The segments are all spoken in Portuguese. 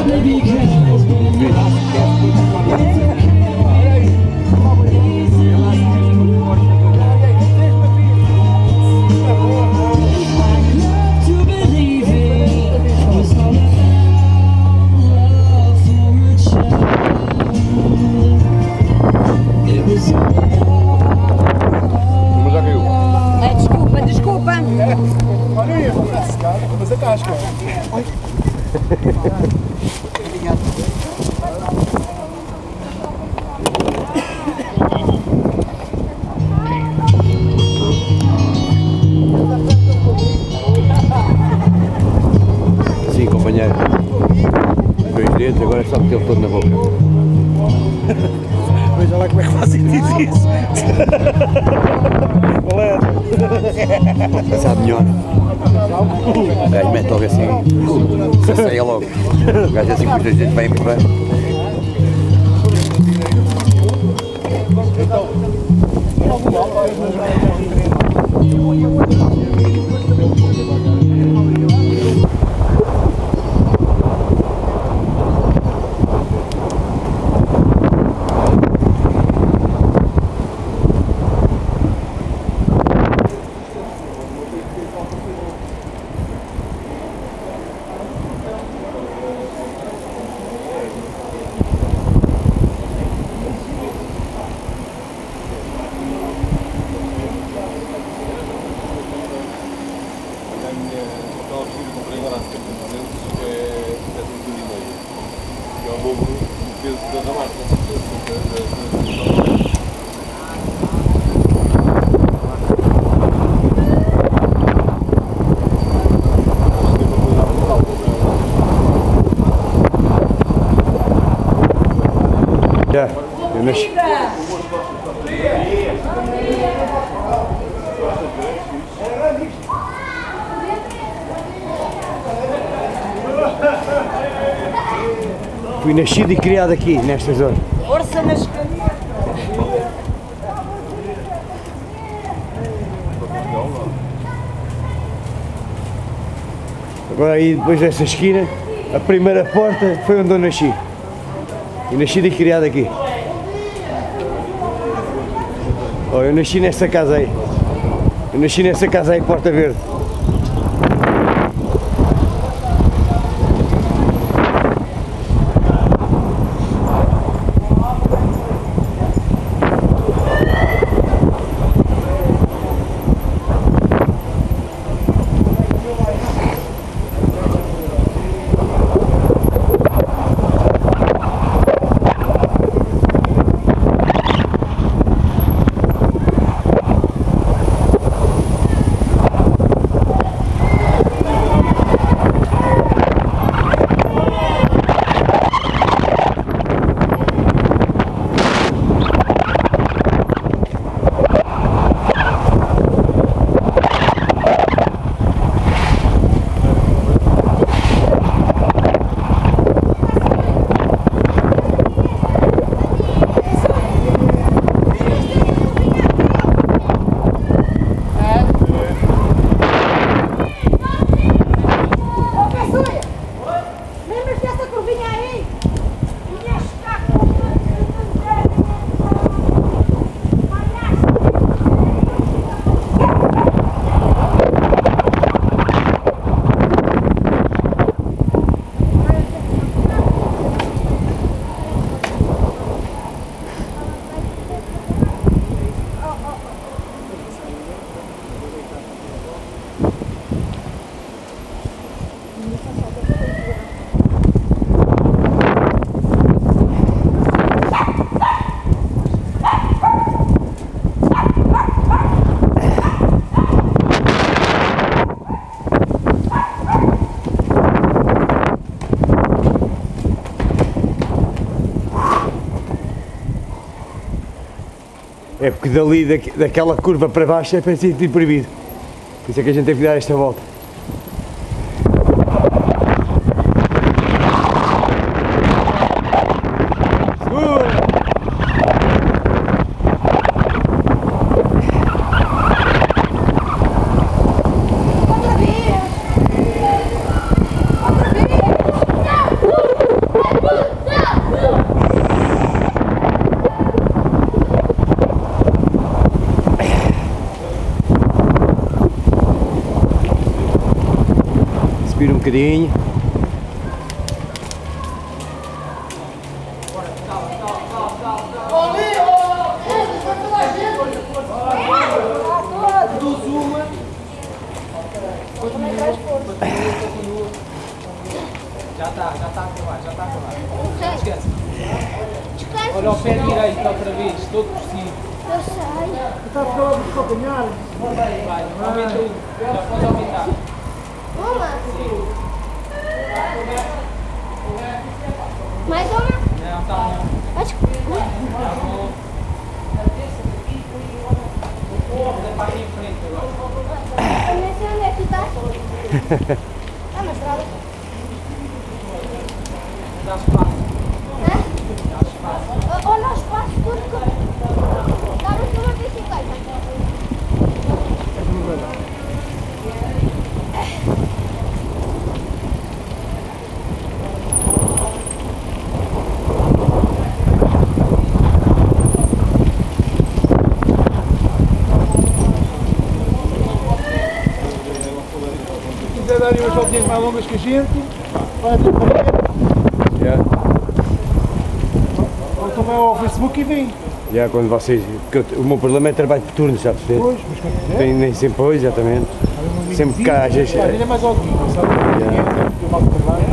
Sim, companheiro. 2 dedos, agora é só meter todo na boca. Veja lá como é que fazem isso. Sabe melhor. O gajo mete logo assim, se asseia logo. O gajo assim com os 2 dedos vai empurrando. Já, eu nasci. Fui nascido e criado aqui, nesta zona. Força nas... Agora aí, depois dessa esquina, a primeira porta foi onde eu nasci. E nascido e criado aqui. Oh, eu nasci nessa casa aí. Eu nasci nessa casa aí, Porta Verde. É porque dali, daquela curva para baixo, é para ser proibido. Por isso é que a gente teve que dar esta volta. bocadinho. Já está a acabar, já está a acabar. Esquece. Olha o pé direito outra vez, todo por cima. Eu sei. Está a apanhar. Vai, aumenta um. Já pode aumentar. Uma? Mais uma? Não, está bom. Acho que... Está bom. Vou para aqui em frente agora. Eu nem sei onde é que tu estás. Ah, mas trava. Dá espaço. Hã? Dá espaço. Olha o espaço todo que... Dá no uma bicicleta. Se quiser dar umas voltinhas mais longas que a gente, vai até para ou também ao Facebook e vem. Já quando vocês. O meu problema é trabalho de turno, já percebeu? Pois, mas quando quiser. Tem nem sempre hoje, exatamente. Sempre que às vezes. Ainda é mais alguém, sabe? Eu volto para lá.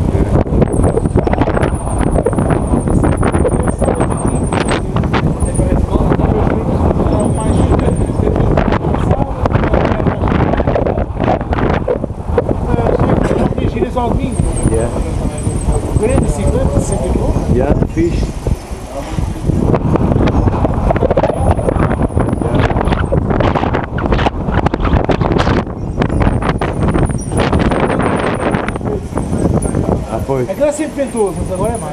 Ao domingo, Já, 40, 50, 60 km. já, fixe. Ah, pois. Aquilo é sempre ventoso, mas agora é mais.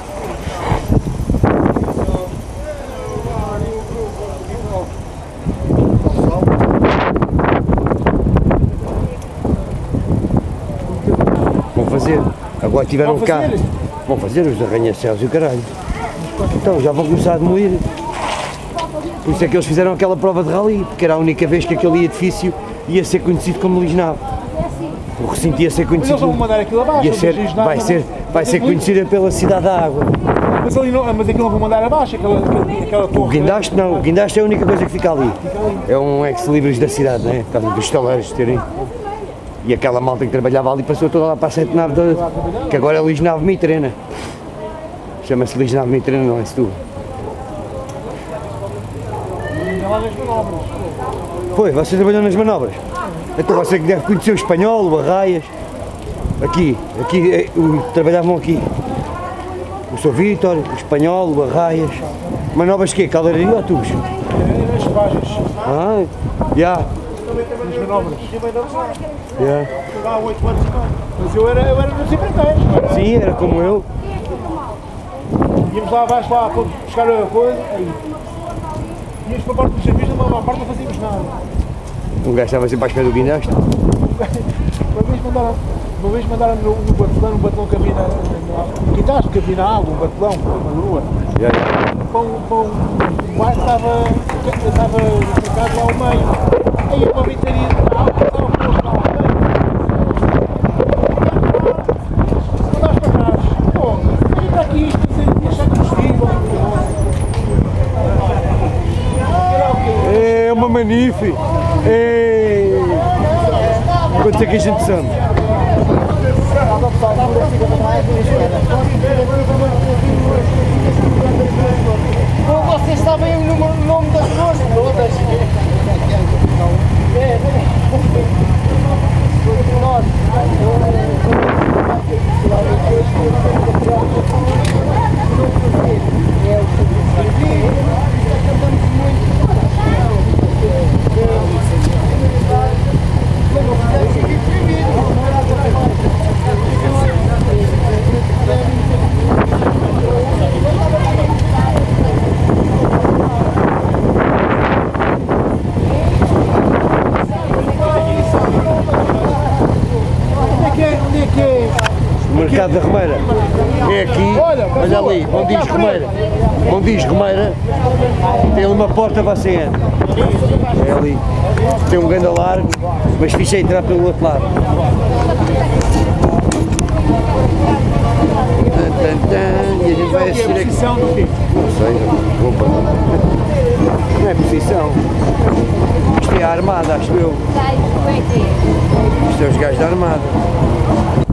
Vão fazer. Agora tiveram Vão cá. fazer? Vão fazer os arranha-céus e o caralho. Então já vão começar a demolir. Por isso é que eles fizeram aquela prova de rally, porque era a única vez que aquele edifício ia ser conhecido como Lisnave. O recinto ia ser Mas eles vão conhecido. mandar aquilo abaixo. Ia ser, eles não- vai ser conhecida pela cidade da água. Mas, ali não, mas aquilo não vão mandar abaixo, aquela O torre. guindaste não, o guindaste é a única coisa que fica ali. É um ex-libris da cidade, não é? Por causa dos estaleiros terem. E aquela malta que trabalhava ali passou toda lá para a 7 nave, que agora é Lisnave Mitrena. Chama-se Lisnave Mitrena, não é Setúbal. Lá nas manobras. Foi, você trabalhou nas manobras? Então você que deve conhecer o espanhol, o Arraias. Aqui, trabalhavam aqui. O Sr. Vítor, o espanhol, o Arraias. Manobras que caldeiraria ou tubos? Nas páginas. Ah, já. Nas manobras. Já. Há 8 anos. Mas eu era nos empreiteiros. Sim, era como eu. Íamos lá abaixo lá para buscar a coisa. Íamos para a parte dos serviços, mas à parte não fazíamos nada. Um gajo estava sempre à espera do guindaste. Uma vez mandaram no batelão, um batelão que havia no guindaste, que havia na água, um batelão, uma lua. Já, já. Para um barco estava ficado lá ao meio. Aí uma vitaria de água, estava posto lá ao meio. Mandaste para trás. Pô, vem para aqui, deixar combustível. É uma manife. Quanto é que a gente sabe? Vocês sabem o nome das ruas todas. O mercado da Romeira é aqui, olha ali, onde diz Romeira. Onde diz Romeira, tem ali uma porta para você entra. É ali. Tem um grande largo, mas fichei entrar pelo outro lado. que é a posição do quê? Não sei, roupa. Não é posição. Isto é a armada, acho eu. Sai, como é que é? Isto é os gajos da armada.